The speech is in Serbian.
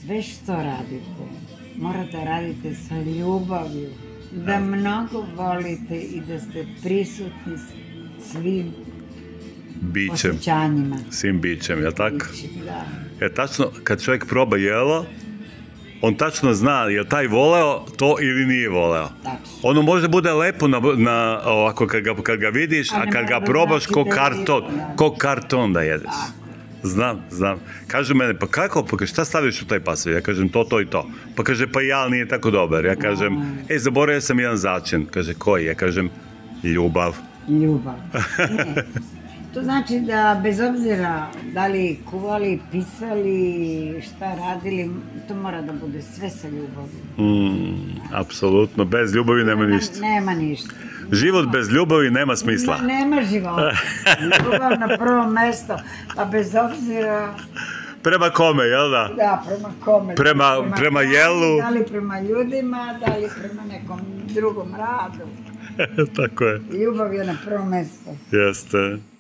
sve što radite, morate raditi sa ljubavlju, da mnogo volite i da ste prisutni svim osjećanjima. Svim bićem, je li tako? Da. Tačno, kad čovjek proba jelo, on tačno zna je li taj voleo to ili nije voleo. Ono može bude lepo ovako kad ga vidiš, a kad ga probaš ko karton da jedeš. Znam. Kažu mene, pa kako, pa šta staviš u taj pasulj? Ja kažem to i to. Pa kaže, pa jal nije tako dobar. Ja kažem, zaboravio sam jedan začin. Kaže, koji? Ja kažem, ljubav. Ljubav. To znači da bez obzira da li kuvali, pisali, šta radili, to mora da bude sve sa ljubavim. Apsolutno, bez ljubavi nema ništa. Nema ništa. Život bez ljubavi nema smisla. Nema života. Ljubav na prvo mesto, pa bez obzira... Prema kome, jel da? Da, prema kome. Prema jelu. Da li prema ljudima, da li prema nekom drugom radu. Tako je. Ljubav je na prvo mesto. Jeste.